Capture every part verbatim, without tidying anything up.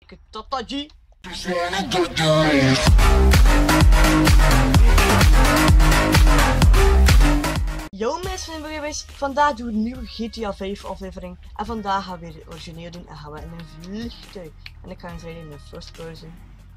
Tataji. Yo mensen en burgers, vandaag doen we een nieuwe G T A vijf aflevering en vandaag gaan we weer het origineel doen en gaan we in een vliegtuig en ik ga eens rijden in de first person.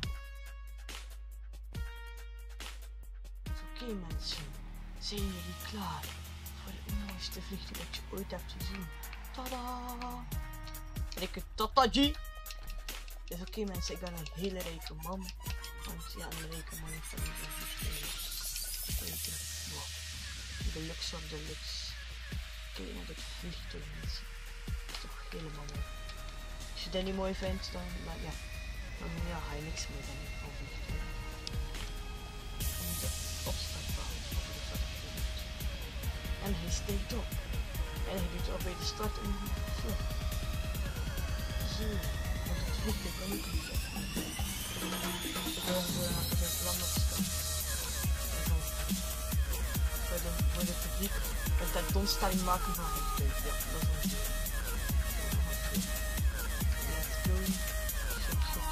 Oké okay, mensen, zijn jullie klaar voor het mooiste vliegtuig dat je ooit hebt gezien? Tada! En ik het Tataji. Dus oké okay, mensen, ik ben een hele rijke man. Want ja, een rijke man heeft van een vliegtuig. Wow. Deluxe of deluxe. Kijk naar dit vliegtuig mensen. Dat is toch helemaal mooi. Als je dat niet mooi vindt, dan, maar ja, dan ja, ga je niks meer dan van vliegtuig. En de opstartbouw over de vlucht. En hij steekt op. En hij doet al bij de start en de vlucht. Zo. Want het vliegtuig kan ook niet op. Dus we gaan het land op start. Voor de, voor de publiek een tentoonstelling maken van vliegtuig. Ja, dat is een zin. Let's go. Shit, shit.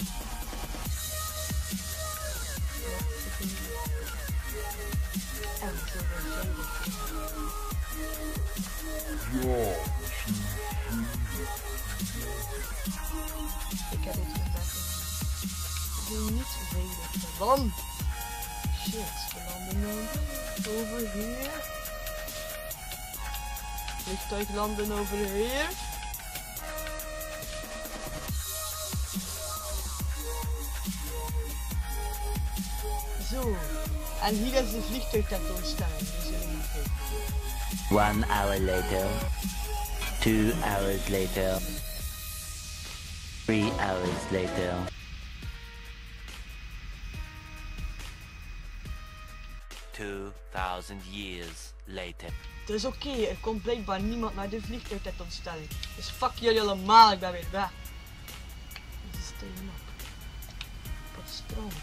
Ja, ik vind het. En zo weer veilig. Ja, ik heb dit gezegd. Ik ben niet veilig. Land! Shit, we landen nu over hier. Vliegtuig landen over hier. Zo. En hier is de vliegtuig tentoonstelling. Dus jullie moeten kijken. One hour later. Two hours later. Three hours later. Two thousand years later. Dus oké, okay, er komt blijkbaar niemand naar de vliegtuigtentoonstelling. Dus fuck jullie allemaal, ik ben weer weg. Deze steden op. Wat stroom.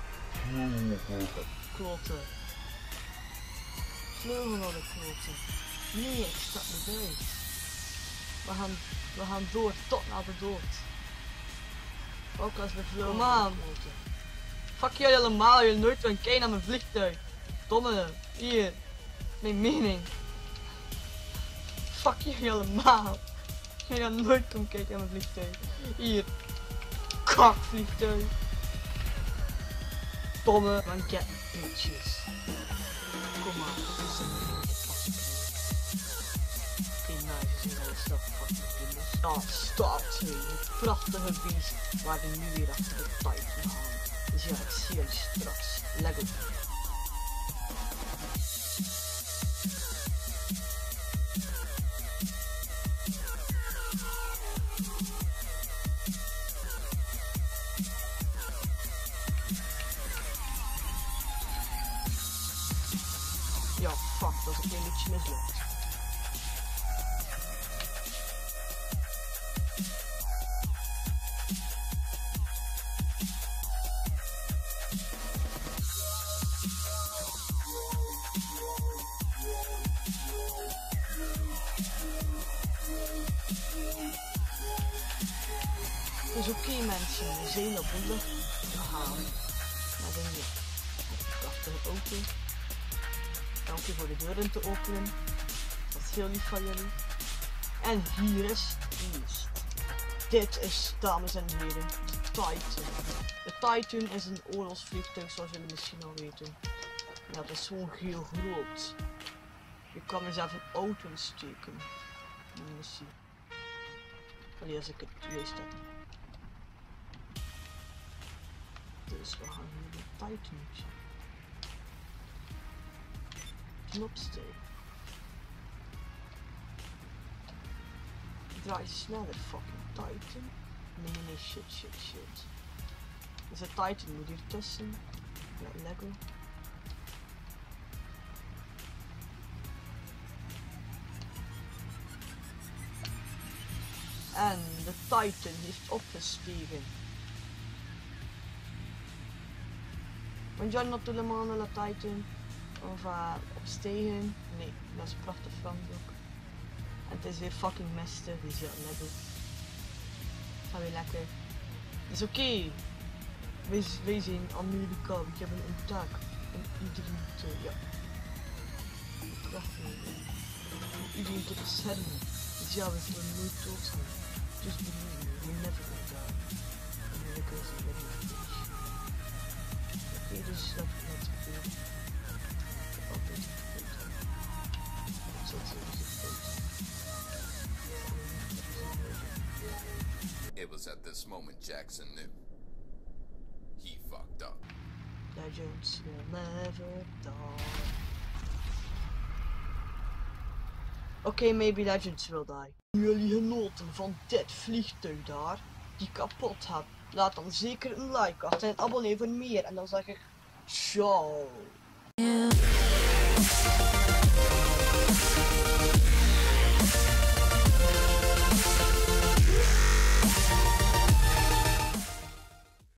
Kloten. Vleugel naar de kloten. Nee, ik stap niet uit. We gaan, we gaan door tot naar de dood. Ook als we vleugel man. Fuck jullie allemaal, jullie nooit van kijken naar mijn vliegtuig. Domme, hier, mijn mening. Fuck jullie allemaal. Je gaat nooit komen kijken naar mijn vliegtuig. Hier, kak vliegtuig. Domme, man get bitches. Kom maar, dit is een oké, nice, je stop fucking kinders. Ah, stop, twee, het prachtige beest waar we nu weer achter de Titan gaan. Dus ja, ik zie jullie straks. Lego. Ja, fuck, dat is een klein beetje mislukt. Dus oké okay, mensen, we zijn op de lucht gegaan naar de prachtige auto. Dank je voor de deuren te openen. Dat is heel lief van jullie. En hier is East. Dit is, dames en heren, de Titan. De Titan is een oorlogsvliegtuig, zoals jullie misschien al weten. Ja, dat is gewoon heel groot. Je kan er zelf een auto in steken. Missie. Allee, als ik het juist heb. Dus we gaan hier een Titanetje. Knopsteek. Draai sneller, fucking Titan. Nee, nee, shit, shit, shit. Dus de Titan moet hier tussen. Met Lego. En de Titan heeft opgestegen. Buongiorno tutte le mani alla Titan. Of uh, opstegen. Nee, dat is prachtig Frans ook. En het is weer fucking mistig, dus ja, Lego. Ga weer lekker Is oké. Okay. Wij, wij zijn Amerika, we hebben een taak om iedereen te, ja, wegnemen. Om iedereen te beschermen. Dus ja, we zullen nooit dood zijn. Just believe me, we never will die. Amerika is een very big. Oké, dus dat is net te veel. Ik heb altijd gefloten. Ik zal het zeggen gefloten. It was at this moment Jackson knew. He fucked up. Legends will never die. Oké, okay, maybe Legends will die. Jullie genoten van dit vliegtuig daar, die kapot gaat, laat dan zeker een like achter en abonneer voor meer. En dan zeg ik ciao.